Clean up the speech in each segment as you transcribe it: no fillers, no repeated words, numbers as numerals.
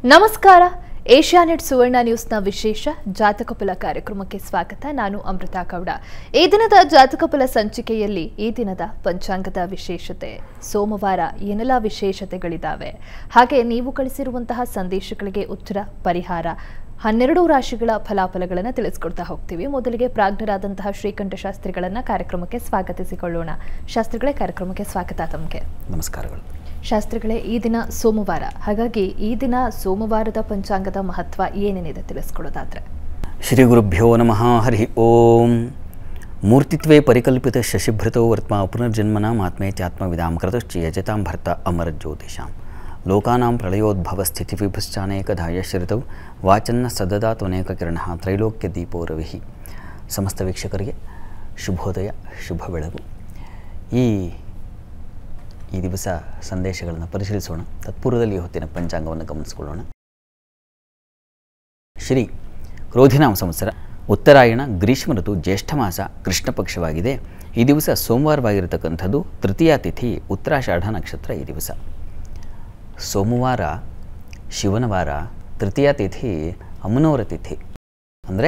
ನಮಸ್ಕಾರ. ಏಷ್ಯಾನೆಟ್ ಸುವರ್ಣ ನ್ಯೂಸ್ನ ವಿಶೇಷ ಜಾತಕ ಫಲ ಕಾರ್ಯಕ್ರಮಕ್ಕೆ ಸ್ವಾಗತ. ನಾನು ಅಮೃತಾ ಗೌಡ. ಈ ದಿನದ ಜಾತಕ ಫಲ ಸಂಚಿಕೆಯಲ್ಲಿ ಈ ದಿನದ ಪಂಚಾಂಗದ ವಿಶೇಷತೆ, ಸೋಮವಾರ ಏನೆಲ್ಲ ವಿಶೇಷತೆಗಳಿದ್ದಾವೆ, ಹಾಗೆ ನೀವು ಕಳಿಸಿರುವಂತಹ ಸಂದೇಶಗಳಿಗೆ ಉತ್ತರ, ಪರಿಹಾರ, 12 ರಾಶಿಗಳ ಫಲಾಫಲಗಳನ್ನು ತಿಳಿಸಿಕೊಡ್ತಾ ಹೋಗ್ತೀವಿ. ಮೊದಲಿಗೆ ಪ್ರಾಜ್ಞರಾದಂತಹ ಶ್ರೀಕಂಠ ಶಾಸ್ತ್ರಿಗಳನ್ನ ಕಾರ್ಯಕ್ರಮಕ್ಕೆ ಸ್ವಾಗತಿಸಿಕೊಳ್ಳೋಣ. ಶಾಸ್ತ್ರಿಗಳೇ, ಕಾರ್ಯಕ್ರಮಕ್ಕೆ ಸ್ವಾಗತ. ತಮಗೆ ನಮಸ್ಕಾರಗಳು. ಶಾಸ್ತ್ರಿಗಳೇ, ಈ ದಿನ ಸೋಮವಾರ, ಹಾಗಾಗಿ ಈ ದಿನ ಸೋಮವಾರದ ಪಂಚಾಂಗದ ಮಹತ್ವ ಏನೇನಿದೆ ತಿಳಿಸ್ಕೊಡೋದಾದ್ರೆ? ಶ್ರೀ ಗುರುಭ್ಯೋ ನಮಃ. ಹರಿ ಓಂ. ಮೂರ್ತಿತ್ವೇ ಪರಿಕಲ್ಪಿತ ಶಶಿಭೃತೋ ವರ್ತ್ಮ ಪುನರ್ಜನ್ಮನ ಆತ್ಮೇತ್ಯಾತ್ಮವಿದಾಂ ಕೃತಶ್ಚ ಯಜತಾಂ ಭರ್ತ ಅಮರಜ್ಯೋತಿಷಾಂ ಲೋಕಾನಾಂ ಪ್ರಳಯೋದ್ಭವ ಸ್ಥಿತಿ ವಿಭಶ್ಚಾನೇಕಧಾ ಯಶ್ರಿತೌ ವಾಚನ್ನ ಸದದಾತ್ವನೇಕ ಕಿರಣಃ ತ್ರೈಲೋಕ್ಯ ದೀಪೋ ರವಿಃ. ಸಮಸ್ತ ವೀಕ್ಷಕರಿಗೆ ಶುಭೋದಯ, ಶುಭ ಬೆಳಗು. ಈ ದಿವಸ ಸಂದೇಶಗಳನ್ನು ಪರಿಶೀಲಿಸೋಣ. ತತ್ಪೂರ್ವದಲ್ಲಿ ಹೊತ್ತಿನ ಪಂಚಾಂಗವನ್ನು ಗಮನಿಸಿಕೊಳ್ಳೋಣ. ಶ್ರೀ ಕ್ರೋಧಿನಾಮ ಸಂವತ್ಸರ, ಉತ್ತರಾಯಣ, ಗ್ರೀಷ್ಮ ಋತು, ಜ್ಯೇಷ್ಠ ಮಾಸ, ಕೃಷ್ಣ ಪಕ್ಷವಾಗಿದೆ. ಈ ದಿವಸ ಸೋಮವಾರವಾಗಿರತಕ್ಕಂಥದ್ದು. ತೃತೀಯ ತಿಥಿ ಉತ್ತರಾಷಾಢ ನಕ್ಷತ್ರ. ಈ ದಿವಸ ಸೋಮವಾರ ಶಿವನ ವಾರ, ತೃತೀಯ ತಿಥಿ ಅಮ್ಮನವರ ತಿಥಿ, ಅಂದರೆ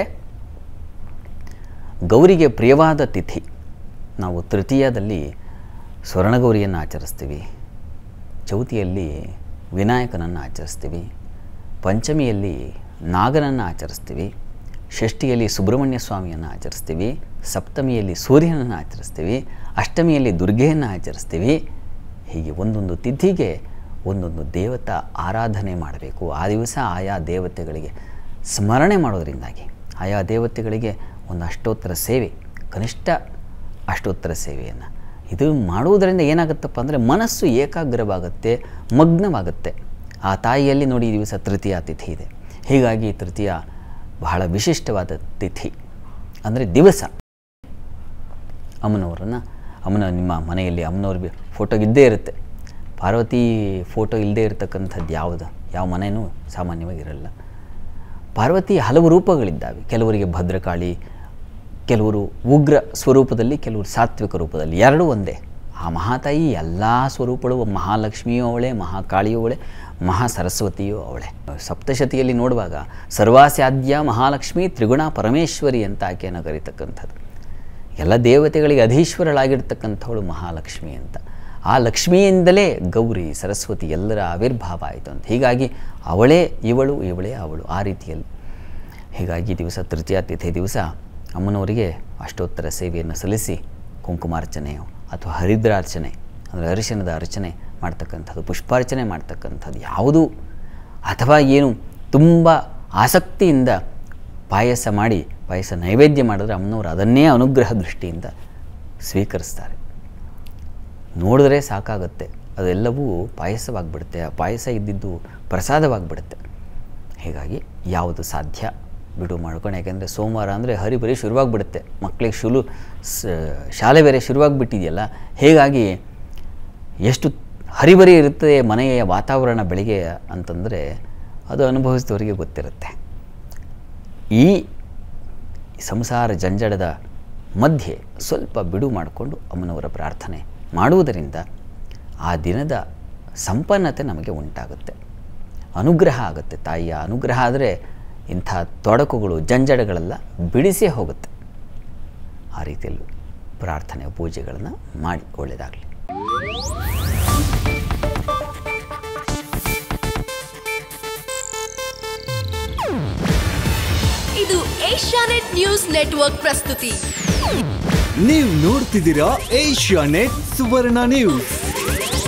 ಗೌರಿಗೆ ಪ್ರಿಯವಾದ ತಿಥಿ. ನಾವು ತೃತೀಯದಲ್ಲಿ ಸ್ವರ್ಣಗೌರಿಯನ್ನು ಆಚರಿಸ್ತೀವಿ, ಚೌತಿಯಲ್ಲಿ ವಿನಾಯಕನನ್ನು ಆಚರಿಸ್ತೀವಿ, ಪಂಚಮಿಯಲ್ಲಿ ನಾಗನನ್ನು ಆಚರಿಸ್ತೀವಿ, ಷಷ್ಠಿಯಲ್ಲಿ ಸುಬ್ರಹ್ಮಣ್ಯ ಸ್ವಾಮಿಯನ್ನು ಆಚರಿಸ್ತೀವಿ, ಸಪ್ತಮಿಯಲ್ಲಿ ಸೂರ್ಯನನ್ನು ಆಚರಿಸ್ತೀವಿ, ಅಷ್ಟಮಿಯಲ್ಲಿ ದುರ್ಗೆಯನ್ನು ಆಚರಿಸ್ತೀವಿ. ಹೀಗೆ ಒಂದೊಂದು ತಿಥಿಗೆ ಒಂದೊಂದು ದೇವತಾ ಆರಾಧನೆ ಮಾಡಬೇಕು. ಆ ದಿವಸ ಆಯಾ ದೇವತೆಗಳಿಗೆ ಸ್ಮರಣೆ ಮಾಡೋದರಿಂದಾಗಿ ಆಯಾ ದೇವತೆಗಳಿಗೆ ಒಂದು ಅಷ್ಟೋತ್ತರ ಸೇವೆ, ಕನಿಷ್ಠ ಅಷ್ಟೋತ್ತರ ಸೇವೆಯನ್ನು ಇದು ಮಾಡುವುದರಿಂದ ಏನಾಗುತ್ತಪ್ಪ ಅಂದರೆ ಮನಸ್ಸು ಏಕಾಗ್ರವಾಗುತ್ತೆ, ಮಗ್ನವಾಗುತ್ತೆ. ಆ ತಾಯಿಯಲ್ಲಿ ನೋಡಿ, ಈ ದಿವಸ ತೃತೀಯ ತಿಥಿ ಇದೆ. ಹೀಗಾಗಿ ತೃತೀಯ ಬಹಳ ವಿಶಿಷ್ಟವಾದ ತಿಥಿ, ಅಂದರೆ ದಿವಸ. ಅಮ್ಮನ ನಿಮ್ಮ ಮನೆಯಲ್ಲಿ ಅಮ್ಮನವ್ರಿಗೆ ಫೋಟೋ ಇದ್ದೇ ಇರುತ್ತೆ. ಪಾರ್ವತಿ ಫೋಟೋ ಇಲ್ಲದೇ ಇರತಕ್ಕಂಥದ್ದು ಯಾವ ಮನೆಯೂ ಸಾಮಾನ್ಯವಾಗಿರಲ್ಲ. ಪಾರ್ವತಿ ಹಲವು ರೂಪಗಳಿದ್ದಾವೆ. ಕೆಲವರಿಗೆ ಭದ್ರಕಾಳಿ, ಕೆಲವರು ಉಗ್ರ ಸ್ವರೂಪದಲ್ಲಿ, ಕೆಲವರು ಸಾತ್ವಿಕ ರೂಪದಲ್ಲಿ, ಎರಡೂ ಒಂದೇ. ಆ ಮಹಾತಾಯಿ ಎಲ್ಲ ಸ್ವರೂಪಗಳು, ಮಹಾಲಕ್ಷ್ಮಿಯೂ ಅವಳೆ, ಮಹಾಕಾಳಿಯೂ ಅವಳೆ, ಮಹಾಸರಸ್ವತಿಯೂ ಅವಳೆ. ಸಪ್ತಶತಿಯಲ್ಲಿ ನೋಡುವಾಗ ಸರ್ವಾಸ್ಯಾದ್ಯ ಮಹಾಲಕ್ಷ್ಮಿ ತ್ರಿಗುಣ ಪರಮೇಶ್ವರಿ ಅಂತ ಆಕೆಯನ್ನು ಕರೀತಕ್ಕಂಥದ್ದು. ಎಲ್ಲ ದೇವತೆಗಳಿಗೆ ಅಧೀಶ್ವರಳಾಗಿರ್ತಕ್ಕಂಥವಳು ಮಹಾಲಕ್ಷ್ಮಿ ಅಂತ. ಆ ಲಕ್ಷ್ಮಿಯಿಂದಲೇ ಗೌರಿ, ಸರಸ್ವತಿ ಎಲ್ಲರ ಆವಿರ್ಭಾವ ಆಯಿತು ಅಂತ. ಹೀಗಾಗಿ ಅವಳೇ ಇವಳು, ಇವಳೇ ಅವಳು, ಆ ರೀತಿಯಲ್ಲಿ. ಹೀಗಾಗಿ ದಿವಸ ತೃತೀಯ ತಿಥಿ ದಿವಸ ಅಮ್ಮನವರಿಗೆ ಅಷ್ಟೋತ್ತರ ಸೇವೆಯನ್ನು ಸಲ್ಲಿಸಿ ಕುಂಕುಮಾರ್ಚನೆಯೋ ಅಥವಾ ಹರಿದ್ರಾರ್ಚನೆ, ಅಂದರೆ ಅರಿಶಿಣದ ಅರ್ಚನೆ ಮಾಡ್ತಕ್ಕಂಥದ್ದು, ಪುಷ್ಪಾರ್ಚನೆ ಮಾಡ್ತಕ್ಕಂಥದ್ದು ಯಾವುದು, ಅಥವಾ ಏನು ತುಂಬ ಆಸಕ್ತಿಯಿಂದ ಪಾಯಸ ಮಾಡಿ ಪಾಯಸ ನೈವೇದ್ಯ ಮಾಡಿದ್ರೆ ಅಮ್ಮನವರು ಅದನ್ನೇ ಅನುಗ್ರಹ ದೃಷ್ಟಿಯಿಂದ ಸ್ವೀಕರಿಸ್ತಾರೆ. ನೋಡಿದ್ರೆ ಸಾಕಾಗುತ್ತೆ, ಅದೆಲ್ಲವೂ ಪಾಯಸವಾಗಿಬಿಡುತ್ತೆ. ಆ ಪಾಯಸ ಇದ್ದಿದ್ದು ಪ್ರಸಾದವಾಗಿಬಿಡುತ್ತೆ. ಹೀಗಾಗಿ ಯಾವುದು ಸಾಧ್ಯ ಬಿಡು ಮಾಡ್ಕೊಂಡು, ಯಾಕೆಂದರೆ ಸೋಮವಾರ ಅಂದರೆ ಹರಿಬರಿ ಶುರುವಾಗಿಬಿಡುತ್ತೆ. ಮಕ್ಕಳಿಗೆ ಶಾಲೆ ಬೇರೆ ಶುರುವಾಗಿಬಿಟ್ಟಿದೆಯಲ್ಲ, ಹೀಗಾಗಿ ಎಷ್ಟು ಹರಿಬರಿ ಇರುತ್ತದೆ ಮನೆಯ ವಾತಾವರಣ ಬೆಳಿಗ್ಗೆ ಅಂತಂದರೆ ಅದು ಅನುಭವಿಸಿದವರಿಗೆ ಗೊತ್ತಿರುತ್ತೆ. ಈ ಸಂಸಾರ ಜಂಜಡದ ಮಧ್ಯೆ ಸ್ವಲ್ಪ ಬಿಡು ಮಾಡಿಕೊಂಡು ಅಮ್ಮನವರ ಪ್ರಾರ್ಥನೆ ಮಾಡುವುದರಿಂದ ಆ ದಿನದ ಸಂಪನ್ನತೆ ನಮಗೆ ಉಂಟಾಗುತ್ತೆ, ಅನುಗ್ರಹ ಆಗುತ್ತೆ. ತಾಯಿಯ ಅನುಗ್ರಹ ಆದರೆ ಇಂಥ ತೊಡಕುಗಳು, ಜಂಜಡಗಳೆಲ್ಲ ಬಿಡಿಸೇ ಹೋಗುತ್ತೆ. ಆ ರೀತಿಯಲ್ಲಿ ಪ್ರಾರ್ಥನೆ, ಪೂಜೆಗಳನ್ನು ಮಾಡಿ ಒಳ್ಳೆಯದಾಗಲಿ. ಇದು ಏಷ್ಯಾನೆಟ್ ನ್ಯೂಸ್ ನೆಟ್ವರ್ಕ್ ಪ್ರಸ್ತುತಿ. ನೀವು ನೋಡ್ತಿದ್ದೀರಾ ಏಷ್ಯಾನೆಟ್ ಸುವರ್ಣ ನ್ಯೂಸ್.